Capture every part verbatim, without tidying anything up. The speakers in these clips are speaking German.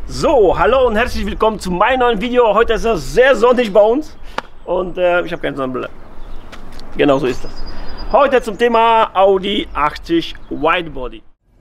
So, hallo und herzlich willkommen zu meinem neuen Video. Heute ist es sehr sonnig bei uns und äh, ich habe keine Sonnenbrille. Genau so ist das. Heute zum Thema Audi achtzig Widebody.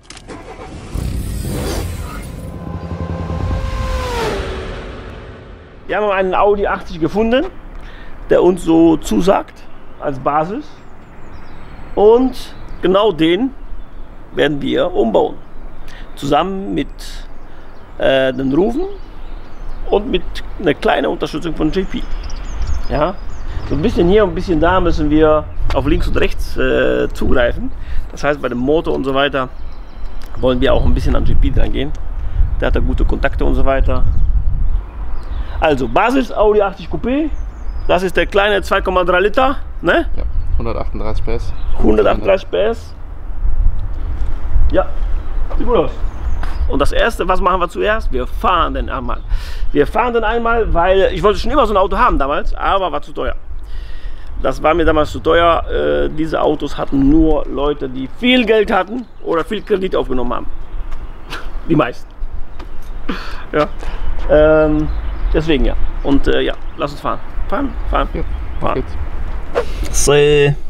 Wir haben einen Audi achtzig gefunden, der uns so zusagt als Basis, und genau den werden wir umbauen. Zusammen mit äh, den Rufen und mit einer kleinen Unterstützung von J P. Ja, so ein bisschen hier und ein bisschen da müssen wir auf links und rechts äh, zugreifen. Das heißt, bei dem Motor und so weiter wollen wir auch ein bisschen an J P dran gehen. Der hat da gute Kontakte und so weiter. Also Basis Audi achtzig Coupé. Das ist der kleine zwei Komma drei Liter, ne? Ja, hundertachtunddreißig P S. hundertachtunddreißig P S. Ja, sieht gut aus. Und das erste, was machen wir zuerst? Wir fahren den einmal. Wir fahren den einmal, weil ich wollte schon immer so ein Auto haben damals, aber war zu teuer. Das war mir damals zu teuer. Äh, diese Autos hatten nur Leute, die viel Geld hatten oder viel Kredit aufgenommen haben. Die meisten. Ja. Ähm, deswegen ja. Und äh, ja, lass uns fahren. Fahren, fahren, ja, fahren. Geht's. So.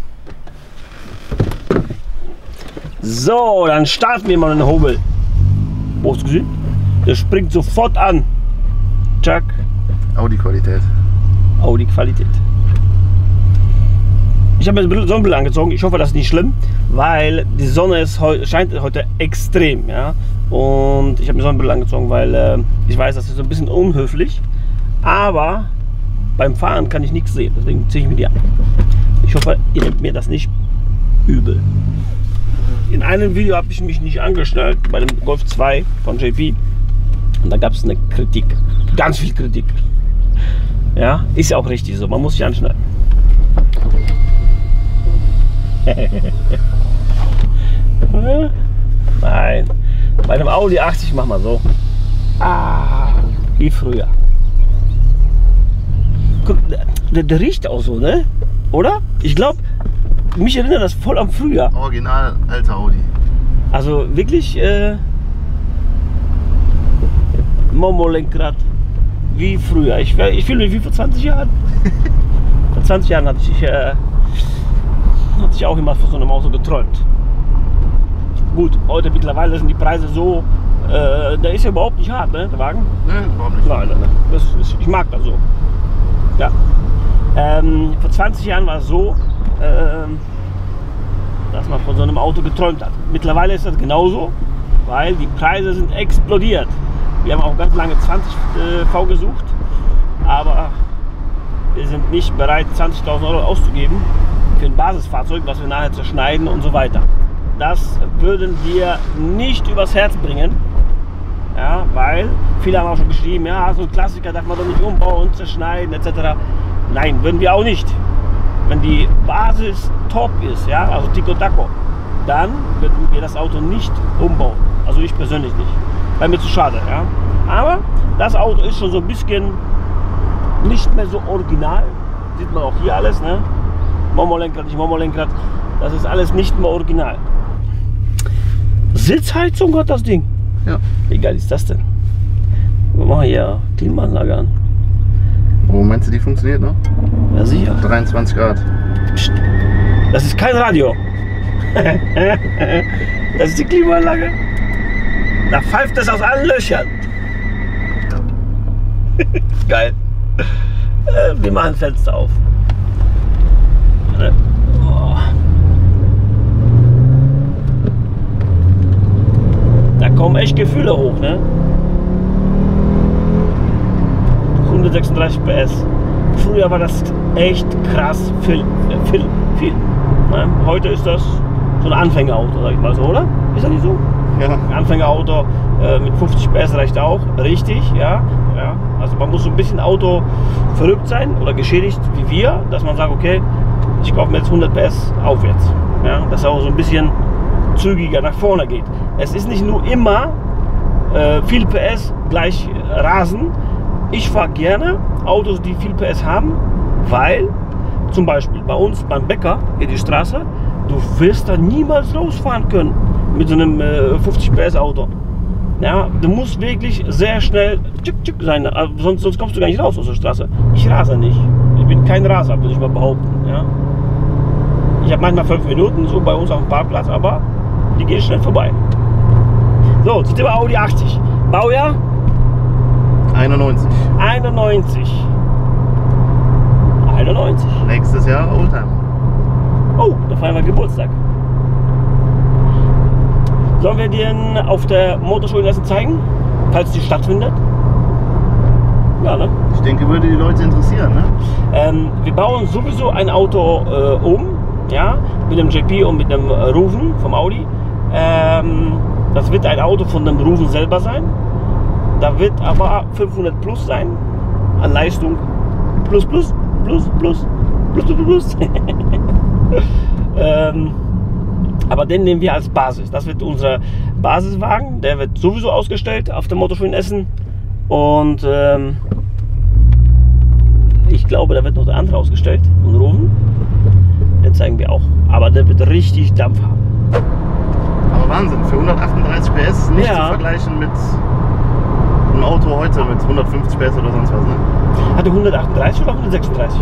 So, dann starten wir mal den Hobel. Wo hast du gesehen? Der springt sofort an. Chuck. Audi Qualität. Audi Qualität. Ich habe mir Sonnenbrille angezogen. Ich hoffe, das ist nicht schlimm, weil die Sonne ist heu scheint heute extrem. Ja? Und ich habe mir Sonnenbrille angezogen, weil äh, ich weiß, das ist so ein bisschen unhöflich. Aber beim Fahren kann ich nichts sehen. Deswegen ziehe ich mir die an. Ich hoffe, ihr nehmt mir das nicht übel. In einem Video habe ich mich nicht angeschnallt, bei dem Golf zwei von J P. Und da gab es eine Kritik. Ganz viel Kritik. Ja, ist ja auch richtig so. Man muss sich anschnallen. Nein. Bei dem Audi achtzig machen wir so. Ah, wie früher. Guck, der, der riecht auch so, ne? Oder? Ich glaube, mich erinnert das voll am Frühjahr. Original alter Audi. Also wirklich äh, Momo-Lenkrad wie früher. Ich, ich fühle mich wie vor zwanzig Jahren. Vor zwanzig Jahren hatte ich, äh, hatte ich auch immer von so einem Auto geträumt. Gut, heute mittlerweile sind die Preise so, äh, der ist ja überhaupt nicht hart, ne, der Wagen? Ne, überhaupt nicht. Nein, nein, nein. Das ist, ich mag das so. Ja. Ähm, vor zwanzig Jahren war es so, ähm, dass man von so einem Auto geträumt hat. Mittlerweile ist das genauso, weil die Preise sind explodiert. Wir haben auch ganz lange zwanzig V gesucht, aber wir sind nicht bereit, zwanzigtausend Euro auszugeben für ein Basisfahrzeug, was wir nachher zerschneiden und so weiter. Das würden wir nicht übers Herz bringen, ja, weil viele haben auch schon geschrieben, ja, so ein Klassiker darf man doch nicht umbauen und zerschneiden et cetera. Nein, würden wir auch nicht. Wenn die Basis top ist, ja, also Tico Taco, dann würden wir das Auto nicht umbauen. Also ich persönlich nicht. Weil mir zu schade, ja. Aber das Auto ist schon so ein bisschen nicht mehr so original. Sieht man auch hier alles, ne? Momo-Lenkrad, nicht Momo-Lenkrad. Das ist alles nicht mehr original. Sitzheizung hat das Ding. Ja. Wie geil ist das denn? Wir machen hier Klimaanlage an. Wo meinst du, die funktioniert noch? Ja, sicher. dreiundzwanzig Grad. Psst. Das ist kein Radio. Das ist die Klimaanlage. Da pfeift es aus allen Löchern. Geil. Wir machen Fenster auf. Oh. Da kommen echt Gefühle hoch, ne? hundertsechsunddreißig P S. Früher war das echt krass viel. viel, viel. Ne? Heute ist das so ein Anfängerauto, sag ich mal so, oder? Ist das nicht so? Ja. Ein Anfängerauto äh, mit fünfzig P S reicht auch. Richtig, ja. ja. Also man muss so ein bisschen Auto verrückt sein oder geschädigt wie wir, dass man sagt, okay, ich kaufe mir jetzt hundert P S aufwärts. Ja? Dass es auch so ein bisschen zügiger nach vorne geht. Es ist nicht nur immer äh, viel P S gleich Rasen. Ich fahre gerne Autos, die viel P S haben, weil zum Beispiel bei uns beim Bäcker hier die Straße, du wirst da niemals rausfahren können mit so einem äh, fünfzig P S Auto. Ja, du musst wirklich sehr schnell tschick, tschick sein, sonst, sonst kommst du gar nicht raus aus der Straße. Ich rase nicht. Ich bin kein Raser, würde ich mal behaupten. Ja. Ich habe manchmal fünf Minuten so bei uns auf dem Parkplatz, aber die gehen schnell vorbei. So, zum Thema Audi achtzig. Baujahr? einundneunzig. einundneunzig. einundneunzig. Nächstes Jahr Oldtimer. Oh, da feiern wir Geburtstag. Sollen wir den auf der Motorschule lassen zeigen, falls die stattfindet? Ja, ne? Ich denke, würde die Leute interessieren, ne? Ähm, wir bauen sowieso ein Auto äh, um, ja, mit dem J P und mit dem äh, Ruven vom Audi. Ähm, das wird ein Auto von dem Ruven selber sein. Da wird aber fünfhundert plus sein an Leistung. Plus, plus, plus, plus, plus, plus, plus. ähm, aber den nehmen wir als Basis. Das wird unser Basiswagen. Der wird sowieso ausgestellt auf der Motorschule in Essen. Und ähm, ich glaube, da wird noch der andere ausgestellt. Und Ruven. Den zeigen wir auch. Aber der wird richtig Dampf haben. Aber Wahnsinn, für hundertachtunddreißig P S nicht Ja. zu vergleichen mit einem Auto heute mit hundertfünfzig P S oder sonst was, ne? Hatte hundertachtunddreißig oder hundertsechsunddreißig?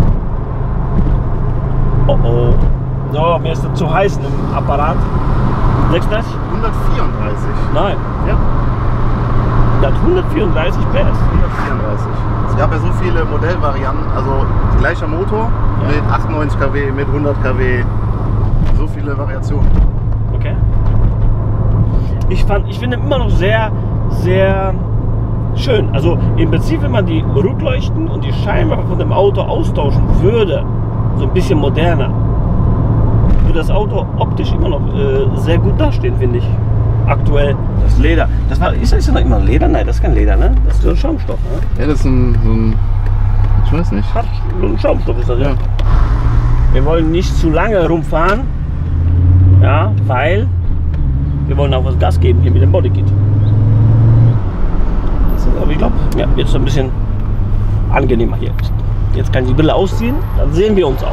Oh oh. So, mir ist das zu heiß im Apparat. sechsunddreißig? hundertvierunddreißig. Nein. Ja, Der hat hundertvierunddreißig P S. hundertvierunddreißig. Es gab ja so viele Modellvarianten, also gleicher Motor Ja. mit achtundneunzig Kilowatt, mit hundert Kilowatt, so viele Variationen. Okay. Ich, fand, ich finde immer noch sehr, sehr schön. Also im Prinzip, wenn man die Rückleuchten und die Scheinwerfer von dem Auto austauschen würde, so ein bisschen moderner, würde das Auto optisch immer noch äh, sehr gut dastehen, finde ich. Aktuell. Das Leder. Das war, ist das noch immer Leder? Nein, das ist kein Leder, ne? Das ist so ein Schaumstoff, ne? Ja, das ist ein, so ein, ich weiß nicht. Hat so ein Schaumstoff ist das, ja. Ja. Wir wollen nicht zu lange rumfahren, ja, weil wir wollen auch was Gas geben hier mit dem Bodykit. Aber ich glaube, ja, jetzt ein bisschen angenehmer hier. Jetzt kann ich die Brille ausziehen, dann sehen wir uns auch.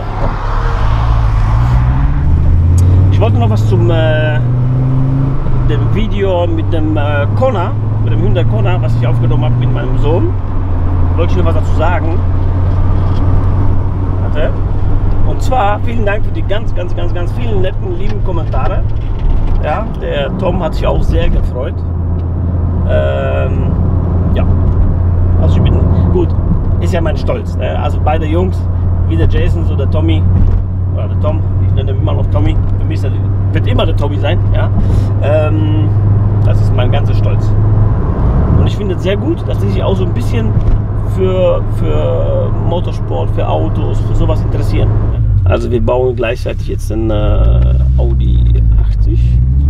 Ich wollte noch was zum äh, dem Video mit dem äh, Kona, mit dem Hyundai Kona, was ich aufgenommen habe mit meinem Sohn. Wollte ich noch was dazu sagen. Warte. Und zwar vielen Dank für die ganz, ganz, ganz, ganz vielen netten, lieben Kommentare. Ja, der Tom hat sich auch sehr gefreut. Ähm, ja, also ich bin gut, ist ja mein Stolz. Ne? Also beide Jungs, wie der Jason, so der Tommy oder der Tom, ich nenne ihn immer noch Tommy. Für mich ist er, wird immer der Tommy sein. Ja, ähm, das ist mein ganzer Stolz. Und ich finde es sehr gut, dass die sich auch so ein bisschen für, für Motorsport, für Autos, für sowas interessieren. Also wir bauen gleichzeitig jetzt den äh, Audi achtzig,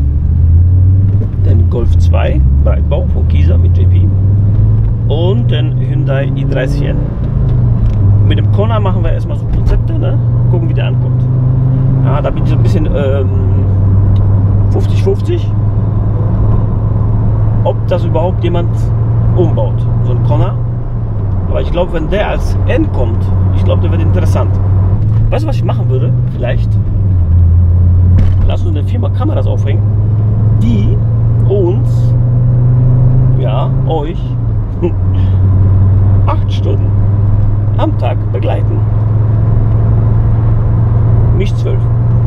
den Golf zwei Breitbau von Kieser mit J P und den Hyundai i dreißig N. Mit dem Kona machen wir erstmal so Konzepte, ne? Gucken, wie der ankommt. Ja, da bin ich so ein bisschen ähm, fünfzig fünfzig, ob das überhaupt jemand umbaut, so ein Kona. Aber ich glaube, wenn der als N kommt, ich glaube, der wird interessant. Weißt du, was ich machen würde? Vielleicht lass uns in der Firma Kameras aufhängen, die uns, ja, euch acht Stunden am Tag begleiten. Mich zwölf.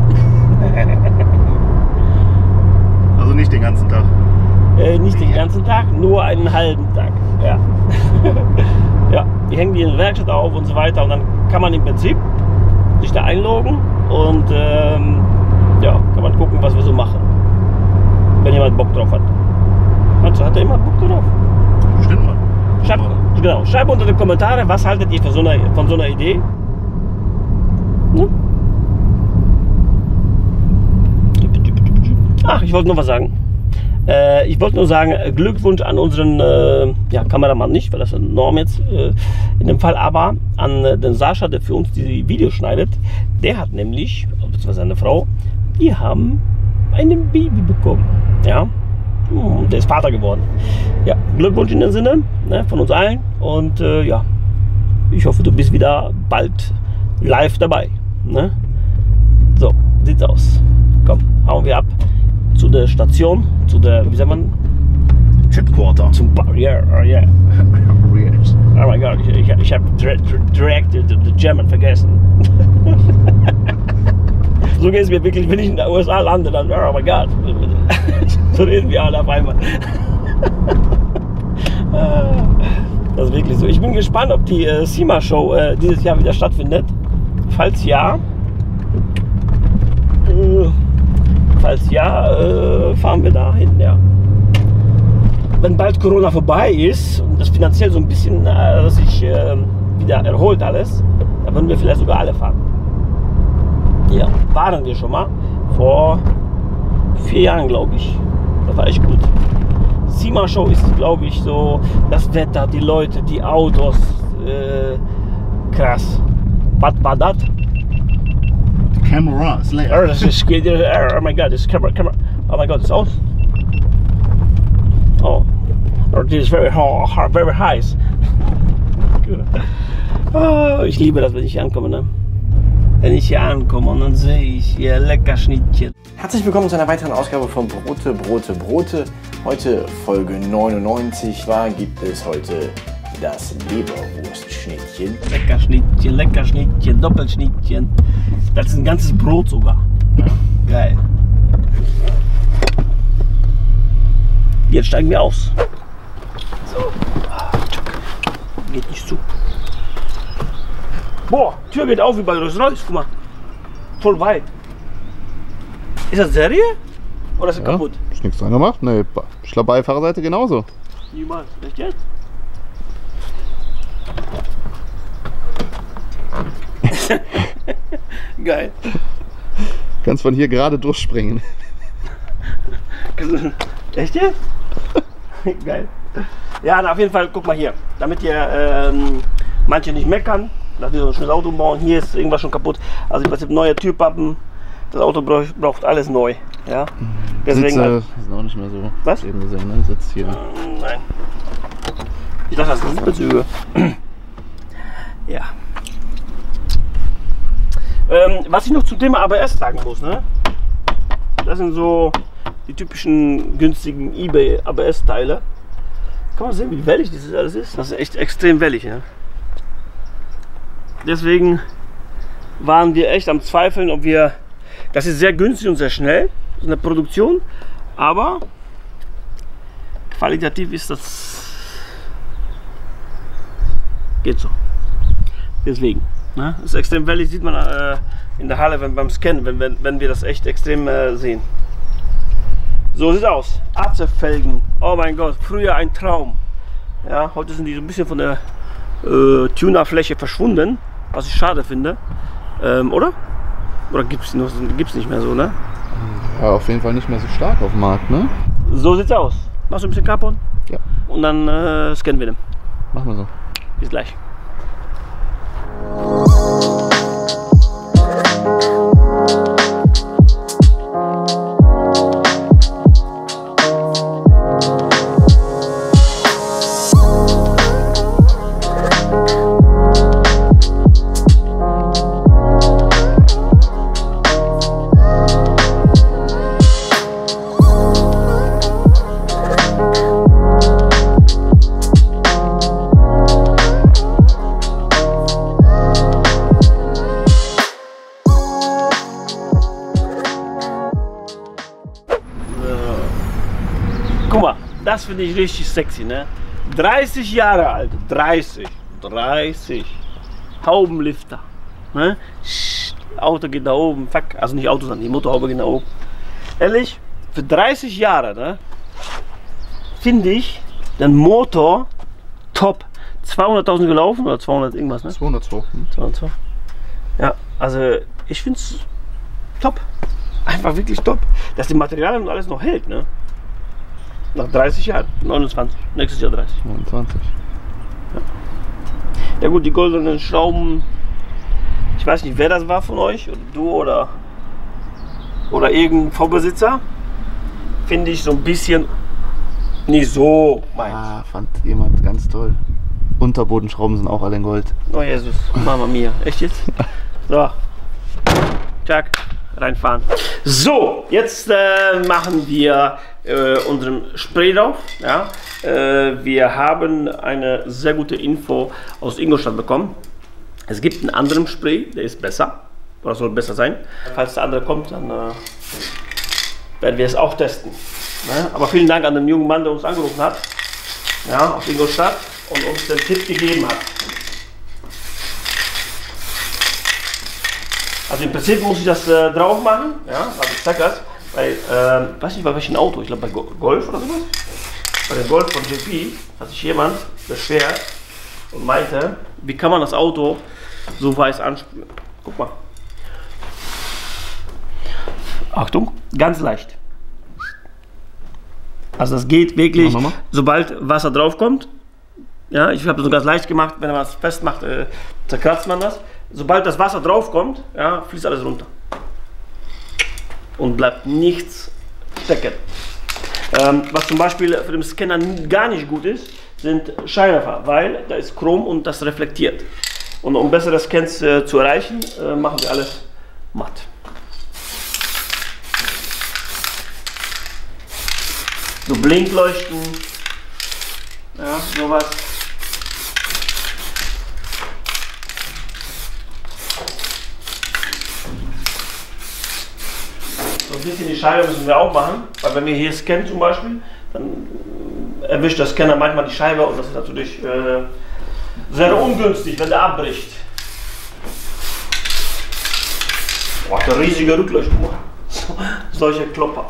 Also nicht den ganzen Tag. Äh, nicht den ganzen Tag, nur einen halben Tag. Ja. Ja, die hängen die in der Werkstatt auf und so weiter und dann kann man im Prinzip sich da einloggen und ähm, ja, kann man gucken, was wir so machen. Wenn jemand Bock drauf hat. Meinst du, hat er immer Bock drauf? Stimmt mal. Schreibt, genau, schreibt unter den Kommentaren, was haltet ihr von so einer, von so einer Idee? Ne? Ach, ich wollte noch was sagen. Äh, ich wollte nur sagen, Glückwunsch an unseren äh, ja, Kameramann nicht, weil das ist eine Norm jetzt äh, in dem Fall, aber an äh, den Sascha, der für uns die Videos schneidet. Der hat nämlich, beziehungsweise seine Frau, die haben ein Baby bekommen. Ja, hm, der ist Vater geworden. Ja, Glückwunsch in dem Sinne, ne, von uns allen und äh, ja, ich hoffe, du bist wieder bald live dabei. Ne? So, sieht's aus. Komm, hauen wir ab zu der Station, zu der, wie sagt man, Headquarter. Zum Bar, yeah, oh yeah. Oh mein Gott, ich, ich, ich habe direkt, direkt the, the German vergessen. So geht es mir wirklich, wenn ich in den U S A lande, dann, oh mein Gott, so reden wir alle auf einmal. Das ist wirklich so. Ich bin gespannt, ob die äh, SEMA Show äh, dieses Jahr wieder stattfindet. Falls ja, äh, falls ja, äh, fahren wir dahin, ja. Wenn bald Corona vorbei ist und das finanziell so ein bisschen äh, sich äh, wieder erholt alles, dann würden wir vielleicht sogar alle fahren. Ja, waren wir schon mal vor vier Jahren, glaube ich. Das war echt gut. SEMA Show ist, glaube ich, so das Wetter, die Leute, die Autos, äh, krass. Was war das? Camera ist leer. Oh, das ist, oh mein Gott, das Kamera, Kamera. Oh mein Gott, ist aus. Oh, this is very hot, very heiß. Oh, ich liebe das, wenn ich hier ankomme, ne? Wenn ich hier ankomme und dann sehe ich hier lecker Schnittchen. Herzlich willkommen zu einer weiteren Ausgabe von Brote, Brote, Brote. Heute Folge neunundneunzig. Zwar gibt es heute das Leberwurstschnittchen. Lecker Schnittchen, lecker Schnittchen, Doppelschnittchen. Das ist ein ganzes Brot sogar. Ja. Geil. Jetzt steigen wir aus. So. Geht nicht zu. Boah, Tür geht auf wie bei Rolls-Royce, guck mal. Voll weit. Ist das Serie? Oder ist das ja kaputt? Ist nichts dran gemacht? Ne, ich glaube Beifahrerseite genauso. Niemals. Echt jetzt? Geil. Kannst von hier gerade durchspringen. Echt jetzt? Geil. Ja, na, auf jeden Fall, guck mal hier. Damit ihr ähm, manche nicht meckern, dass wir so ein schönes Auto bauen. Hier ist irgendwas schon kaputt. Also ich weiß nicht, neue Türpappen. Das Auto braucht, braucht alles neu. Ja? Deswegen Sitze halt, sind auch nicht mehr so. Was? Eben gesehen, ne? Sitzt hier. Nein. Ich dachte, das sind Sitzbezüge. Ja. Ähm, was ich noch zum Thema A B S sagen muss, ne? Das sind so die typischen günstigen eBay A B S-Teile. Kann man sehen, wie wellig das alles ist? Das ist echt extrem wellig. Ne? Deswegen waren wir echt am Zweifeln, ob wir. Das ist sehr günstig und sehr schnell in der Produktion, aber qualitativ ist das. Geht so. Deswegen. Ne? Das ist extrem wellig, sieht man äh, in der Halle wenn, beim Scannen, wenn, wenn, wenn wir das echt extrem äh, sehen. So sieht es aus. A C F-Felgen. Oh mein Gott, früher ein Traum. Ja, heute sind die so ein bisschen von der äh, Tunerfläche verschwunden, was ich schade finde. Ähm, oder? Oder gibt es gibt's nicht mehr so, ne? Ja, auf jeden Fall nicht mehr so stark auf dem Markt, ne? So sieht's aus. Machst du ein bisschen Carbon? Ja. Und dann äh, scannen wir den. Machen wir so. Bis gleich. Guck mal, das finde ich richtig sexy, ne? dreißig Jahre alt, dreißig, dreißig, Haubenlifter, ne? Auto geht nach oben, fuck, also nicht Auto, sondern die Motorhaube geht nach oben. Ehrlich, für dreißig Jahre, ne? Finde ich den Motor top. zweihunderttausend gelaufen oder zweihundert irgendwas, ne? zweihundertzwei. Hm? zweihundertzwei. Ja, also ich finde es top. Einfach wirklich top. Dass die Materialien und alles noch hält, ne? Nach dreißig Jahren, neunundzwanzig, nächstes Jahr dreißig. neunundzwanzig. Ja. Ja gut, die goldenen Schrauben, ich weiß nicht, wer das war von euch, oder du oder, oder irgendein Vorbesitzer, finde ich so ein bisschen nicht so meins. Ah, fand jemand ganz toll. Unterbodenschrauben sind auch alle in Gold. Oh Jesus, Mama mia, echt jetzt? So, Tschak, reinfahren. So, jetzt äh, machen wir äh, unserem Spray drauf. Ja? Äh, wir haben eine sehr gute Info aus Ingolstadt bekommen. Es gibt einen anderen Spray, der ist besser. Oder soll besser sein. Falls der andere kommt, dann äh, werden wir es auch testen. Ja? Aber vielen Dank an den jungen Mann, der uns angerufen hat. Ja, aus Ingolstadt und uns den Tipp gegeben hat. Also im Prinzip muss ich das äh, drauf machen, ja, also ich zeig das, bei, äh, weiß nicht bei welchem Auto, ich glaube bei Golf oder sowas. Bei dem Golf von J P hat sich jemand beschwert und meinte, wie kann man das Auto so weiß ansprühen. Guck mal. Achtung, ganz leicht. Also das geht wirklich, sobald Wasser drauf kommt. Ja, ich habe das so ganz leicht gemacht, wenn man es festmacht, äh, zerkratzt man das. Sobald das Wasser drauf kommt, ja, fließt alles runter. Und bleibt nichts stecken. Ähm, was zum Beispiel für den Scanner gar nicht gut ist, sind Scheinwerfer, weil da ist Chrom und das reflektiert. Und um bessere Scans äh, zu erreichen, äh, machen wir alles matt. So Blinkleuchten, ja, sowas. So ein bisschen die Scheibe müssen wir auch machen, weil wenn wir hier scannen zum Beispiel, dann erwischt der Scanner manchmal die Scheibe und das ist natürlich äh, sehr ungünstig, wenn der abbricht. Boah, der riesige Rückleuchtung. Solche Klopper.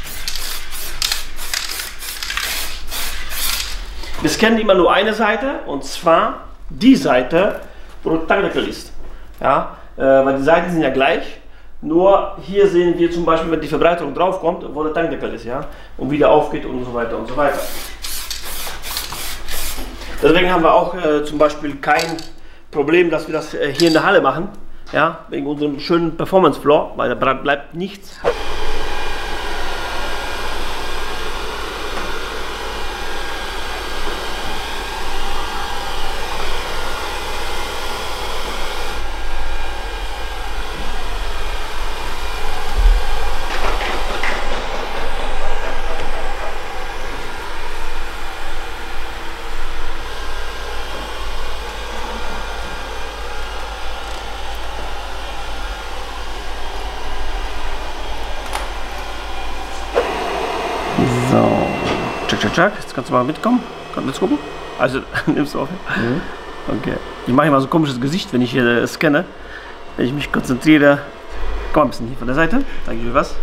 Wir scannen immer nur eine Seite und zwar die Seite, wo der Tankdeckel ist. Ja, äh, weil die Seiten sind ja gleich. Nur hier sehen wir zum Beispiel, wenn die Verbreiterung drauf kommt, wo der Tankdeckel ist, ja, und wieder aufgeht und so weiter und so weiter. Deswegen haben wir auch äh, zum Beispiel kein Problem, dass wir das äh, hier in der Halle machen, ja, wegen unserem schönen Performance Floor, weil da bleibt nichts. So, check, check, check. Jetzt kannst du mal mitkommen. Kannst du gucken? Also, nimmst du auf? Mhm. Okay. Ich mache immer so ein komisches Gesicht, wenn ich hier äh, scanne. Wenn ich mich konzentriere. Komm mal ein bisschen hier von der Seite. Zeige ich dir was.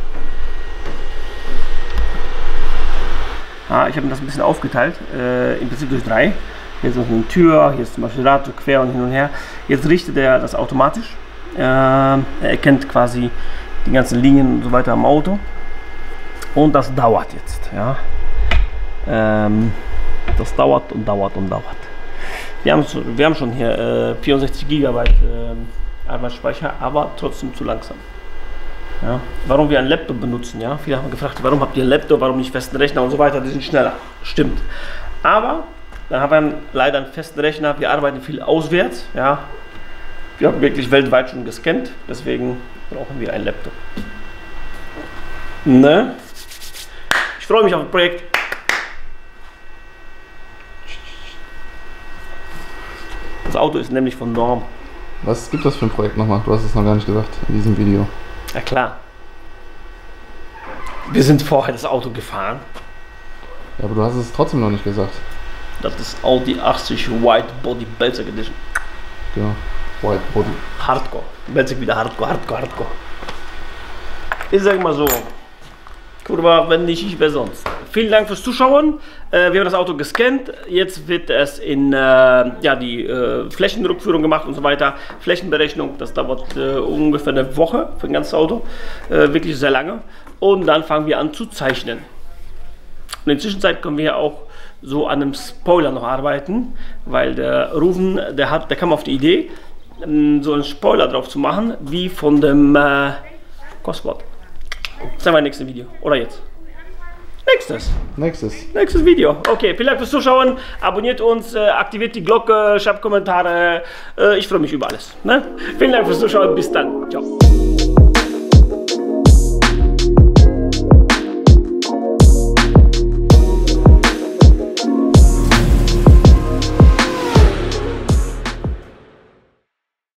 Ja, ich habe das ein bisschen aufgeteilt. Äh, Im Prinzip durch drei. Hier ist noch eine Tür, hier ist zum Beispiel Radio quer und hin und her. Jetzt richtet er das automatisch. Äh, er erkennt quasi die ganzen Linien und so weiter am Auto. Und das dauert jetzt, ja. Ähm, das dauert und dauert und dauert. Wir haben, wir haben schon hier äh, vierundsechzig Gigabyte äh, Arbeitsspeicher, aber trotzdem zu langsam. Ja. Warum wir einen Laptop benutzen, ja. Viele haben gefragt, warum habt ihr einen Laptop, warum nicht festen Rechner und so weiter, die sind schneller. Stimmt. Aber dann haben wir leider einen festen Rechner, wir arbeiten viel auswärts, ja. Wir haben wirklich weltweit schon gescannt, deswegen brauchen wir einen Laptop. Ne? Ich freue mich auf das Projekt. Das Auto ist nämlich von Norm. Was gibt das für ein Projekt nochmal? Du hast es noch gar nicht gesagt in diesem Video. Ja klar. Wir sind vorher das Auto gefahren. Ja, aber du hast es trotzdem noch nicht gesagt. Das ist Audi achtzig White Body Belzec Edition. Genau, White Body. Hardcore. Belzec wieder Hardcore, Hardcore, Hardcore. Ich sag mal so. Kurwa, wenn nicht ich, wer sonst. Vielen Dank fürs Zuschauen. Äh, wir haben das Auto gescannt. Jetzt wird es in äh, ja, die äh, Flächenrückführung gemacht und so weiter. Flächenberechnung, das dauert äh, ungefähr eine Woche für ein ganzes Auto. Äh, wirklich sehr lange. Und dann fangen wir an zu zeichnen. Und in der Zwischenzeit können wir auch so an einem Spoiler noch arbeiten, weil der Rufen, der, hat, der kam auf die Idee, so einen Spoiler drauf zu machen, wie von dem äh, Cosworth. Das ist mein nächstes Video. Oder jetzt? Nächstes. Nächstes. Nächstes Video. Okay, vielen Dank fürs Zuschauen. Abonniert uns, äh, aktiviert die Glocke, schreibt Kommentare. Äh, ich freue mich über alles. Ne? Vielen Dank fürs Zuschauen. Bis dann. Ciao.